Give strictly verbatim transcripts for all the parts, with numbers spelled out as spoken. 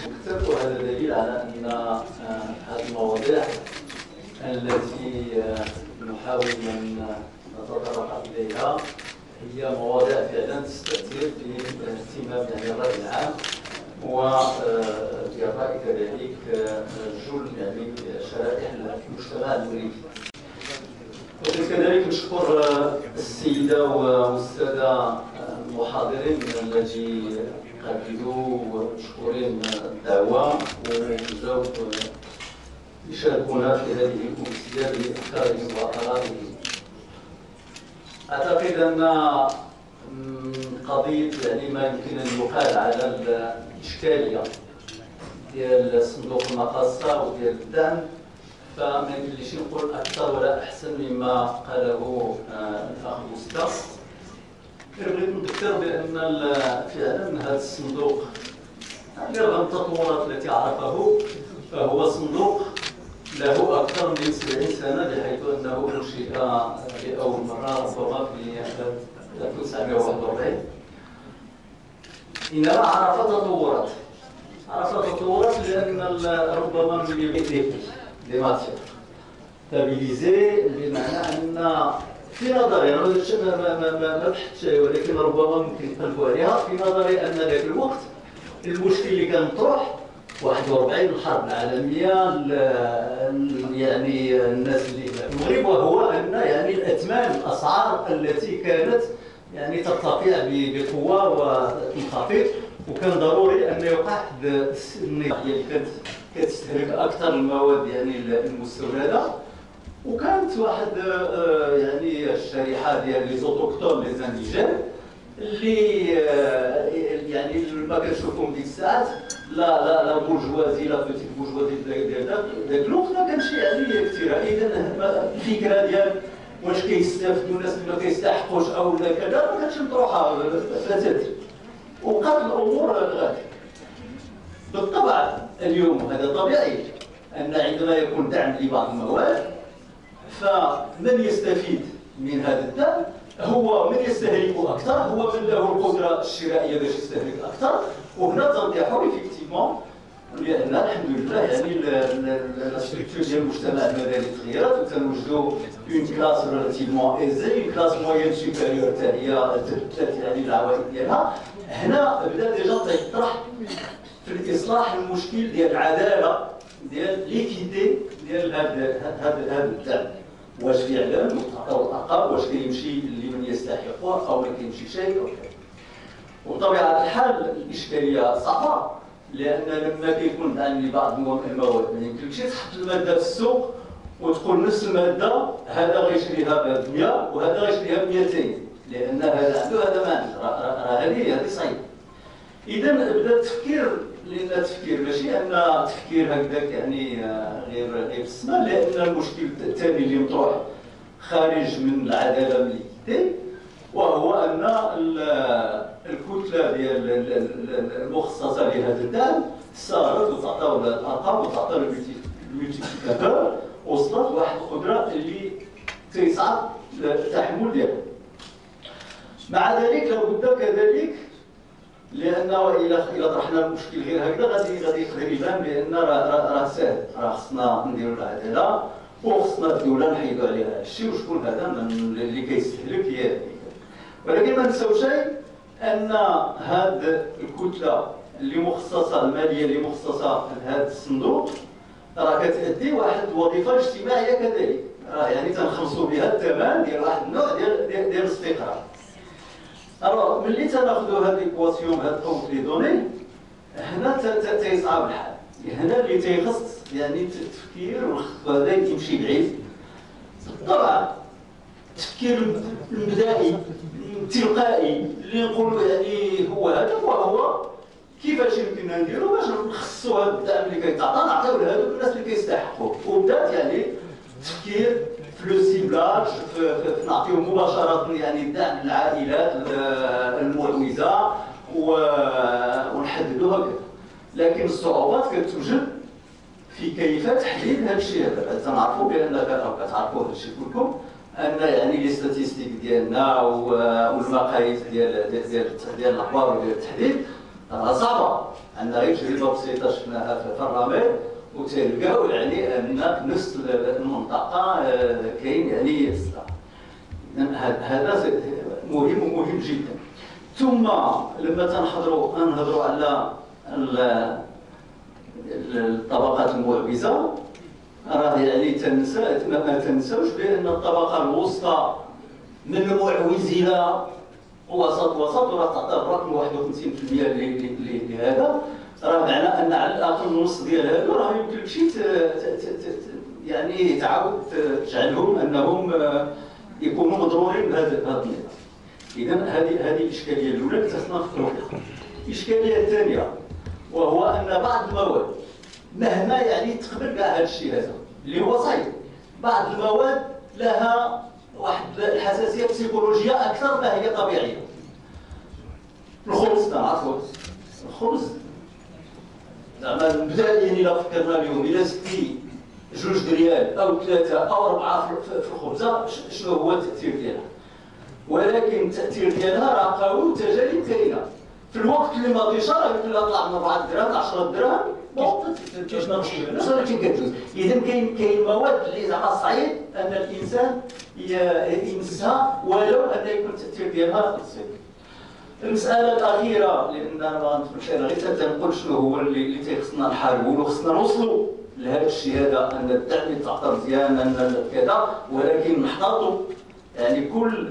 وهذا دليل على أن هذه المواضيع التي نحاول أن نتطرق إليها هي مواضيع فعلا تستأثر باهتمام يعني الرأي العام وبالرأي كذلك جل يعني شرائح المجتمع المغربي. وكذلك نشكر السيدة والسادة المحاضرين الذي قبلوا مشكورين الدعوة وجاوا يشاركونا في هذه الأمسية بأفكارهم وآرائهم. أعتقد أن قضية يعني ما يمكن أن يقال على الإشكالية ديال صندوق المقاصة وديال الدعم فما يمكنليش نقول أكثر ولا أحسن مما قاله الأخ بوسكا. بغيت نذكر بأن فعلا هذا الصندوق رغم التطورات التي عرفه فهو صندوق له أكثر من سبعين سنة بحيث أنه أنشئ لأول مرة ربما في ألف وتسعمائة وواحد وأربعين. إنما عرف تطورات عرف تطورات لأن ربما من لي ماتير تابيليزي بمعنى أن في نظري أنا ما بحثتش ولكن ربما ممكن نقلبوا عليها في نظري أن ذاك الوقت المشكل اللي كان مطروح واحد وأربعين الحرب العالمية يعني الناس اللي في المغرب وهو أن يعني الأثمان الأسعار التي كانت يعني ترتفع بقوة وتنخفض وكان ضروري أن يوقع واحد النظام اللي كانت كتستهلك أكثر المواد يعني المستوردة وكانت واحد يعني الشريحة ديال لي زوتوكتون لي زانديجين اللي يعني ما كنشوفهم ديك الساعات لا لا لا بورجوازي لا بوتيك بورجوازي ديال ذاك الوقت ما كانش يعني كثيره. اذا الفكره ديال واش كيستافدوا الناس اللي ما كيستحقوش او كذا ما كانتش مطروحه فاتت وبقات الامور غادي. بالطبع اليوم هذا طبيعي ان عندما يكون دعم لبعض المواد فمن يستفيد من هذا الدعم هو من يستهلك اكثر هو من له القدره الشرائيه باش يستهلك اكثر. وهنا تنطيحوا ايفيكتيفمون لان الحمد لله يعني الاستركتور ديال المجتمع المدني تغيرت وتنوجدوا اون كلاس ريلاتيفمون ايزي اون كلاس موين سوبيريور حتى هي تبدلت يعني العوائد ديالها. هنا بدا ديجا تيطرح في الاصلاح المشكل ديال العداله ديال ليكيتي ديال هذا هذا هذا الدعم. واش فعلا متعطوا الارقام واش كيمشي لمن يستحقه او ما كيمشي شيء او كذا. وبطبيعه الحال الاشكاليه صعبه لان لما كيكون عندي بعض المواد ما يمكنش تحط الماده في السوق وتقول نفس الماده هذا غيشريها ب مئة وهذا غيشريها ب مئتين لان هذا عنده هذا ما عنده راه هذه هذه صعيبه. اذا بدا التفكير لان التفكير ماشي ان تفكير هكذاك يعني غير غير في السماء لان المشكل الثاني اللي مطروح خارج من العداله من الكتاب وهو ان الكتله ديال المخصصه لهذا الدعم صارت وتعطاو الارقام وتعطى الملتيبليكاتور وصلت لواحد القدره اللي تيصعب التحمل ديالها. مع ذلك لابد كذلك لان الى الى طرحنا المشكل غير هكذا غادي غادي يقدر يبان بان راه راه ساهل راه خصنا نديروا العداله وخصنا الدوله نحيدوا عليها هذا الشيء وشكون هذا من اللي كيستهلك هي. ولكن ما نساو شيء ان هذه الكتله اللي مخصصه الماليه اللي مخصصه لهذا الصندوق راه كتأدي واحد الوظيفه اجتماعيه كذلك راه يعني تنخلصوا بها الثمن ديال واحد النوع ديال ديال, ديال الاستقرار. الوغ ملي تناخذوا هذه ليكواسيون هذا القوت لي دوني هنا تيصعب الحال. هنا اللي تيخص يعني التفكير وهذا يمشي بعيد. طبعا التفكير المبدئي التلقائي اللي نقولوا يعني هو هذا وهو كيفاش يمكننا نديروا باش نخصصوا هذا الدعم اللي كيتعطى نعطيو لهذوك الناس اللي كيستحقوا. وبدات يعني التفكير في لو سيبلاج في, في, في نعطيو مباشره يعني الدعم للعائلات المعوزه ونحددوا هكذا. لكن الصعوبات كتوجد في كيف تحديد هذا الشيء هذا. تنعرفوا بان كتعرفوا هذا الشيء كلكم ان يعني لي ستاتيستيك ديالنا والمقاييس ديال ديال ديال الاخبار وديال التحديد راه صعبه، عندنا غير تجربه بسيطه شفناها في الرمل وتلقاو يعني ان في نفس المنطقه كاين يعني الصراع. هذا مهم ومهم جدا. ثم لما تنحضروا نهضروا على الطبقات المعوزه، راه يعني تنسى ما تنساوش بان الطبقه الوسطى من المعوز الى وسط وسط راه تعتبر رقم واحد وخمسين بالمئة لهذا، راه معناه ان على الاقل النص ديال هذا راه يمكن شي يعني تعاود تجعلهم انهم يكونوا مضرورين بهذا النظام. اذا هذه هذه الاشكاليه الاولى اللي خصنا نفكروا فيها. الاشكاليه الثانيه وهو ان بعض المواد مهما يعني تقبل كاع هذا الشيء هذا اللي هو صحيح، بعض المواد لها واحد الحساسيه بسيكولوجيه اكثر ما هي طبيعيه. الخبز تاع الخبز الخبز زعما مبدئيا الا فكرنا اليوم الا زدتي جوج ريال او ثلاثه او اربعه في الخبزه شنو هو التاثير ديالها؟ ولكن التاثير ديالها راه قوي والتجارب كاينه. في الوقت اللي ما ديش راه يمكن لها طلع من أربعة دراهم عشرة دراهم كيجنا مشكل ولكن كتجوز. اذا كاين كاين مواد اللي زعما صعيب ان الانسان يمسها ولو ان يكون التاثير ديالها بسيط. المساله الاخيره لان انا ما غنتمشى انا غير تنقول شنو هو اللي اللي تيخصنا نحاربوا وخصنا نوصلوا لهذا الشيء هذا، ان الدعم تعطى مزيان ان كذا، ولكن نحتاطوا يعني كل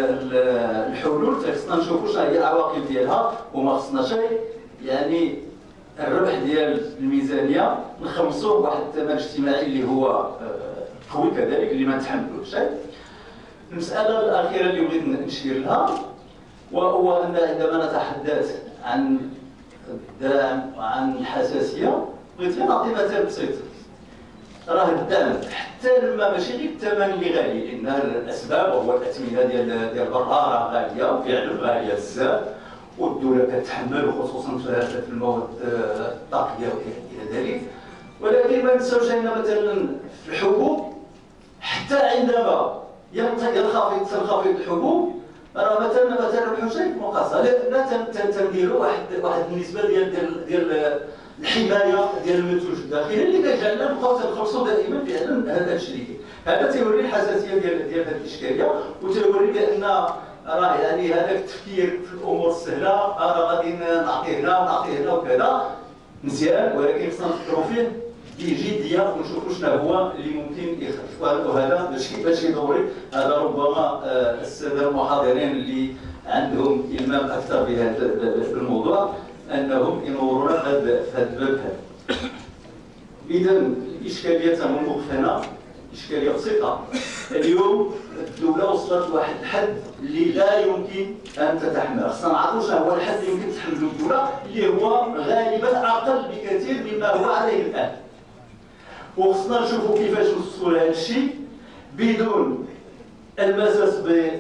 الحلول خصنا نشوفوا شنو هي العواقب ديالها، وما خصنا شيء يعني الربح ديال الميزانيه نخلصوه بواحد الثمن اجتماعي اللي هو قوي كذلك اللي ما نتحملوش شيء. المساله الاخيره اللي بغيت نشير لها وهو ان عندما نتحدث عن الدعم وعن الحساسيه بغيت نعطي مثال بسيط. راه الدعم حتى لما ماشي غير الثمن اللي غالي، لان الاسباب وهو الاثمنه ديال ديال برا راه غاليه وفعلا غاليه بزاف، والدوله كتحمل خصوصا في المواد الطاقيه والى ذلك. ولكن ما ننساوش ان مثلا في الحبوب حتى عندما ينخفض تنخفض الحبوب راه مثلا مثلا الحشيش مقاصه لا تنديروا واحد واحد النسبه ديال ديال ديال الحمايه ديال المنتوج الداخلي اللي كيجعلنا نبقاو تنخلصوا دائما فعلا هذا الشريك. هذا تيوري الحساسيه ديال ديال هذه الاشكاليه وتيوري بان راه يعني هذاك التفكير في الامور السهله راه غادي نعطيه هنا ونعطيه هنا وكذا مزيان، ولكن خصنا نفكروا فيه بجديه ونشوفوا شنو هو اللي ممكن يخرج. وهذا ماشي ماشي ضروري، هذا ربما الساده المحاضرين اللي عندهم المام اكثر بهذا الموضوع انهم ينورونا في هذا الباب هذا. اذا الاشكاليه تنوقف هنا اشكاليه بسيطه. اليوم الدوله وصلت لواحد الحد اللي لا يمكن ان تتحمل، خصنا نعرفوا شنو هو الحد اللي يمكن تحمله الدوله اللي هو غالبا اقل بكثير مما هو عليه الان. وخصنا نشوفوا كيفاش نوصلوا لهذا الشيء بدون المساس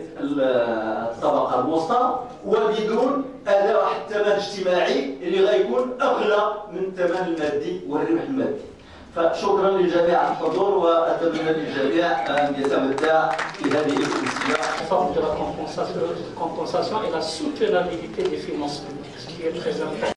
بالطبقه الوسطى وبدون اداء واحد الثمن اجتماعي اللي غيكون اغلى من الثمن المادي والربح المادي. فشكرا للجميع على الحضور واتمنى للجميع ان يتمتع في هذه السلسله. de la compensation et la soutenabilité des finances publiques, ce qui est très important.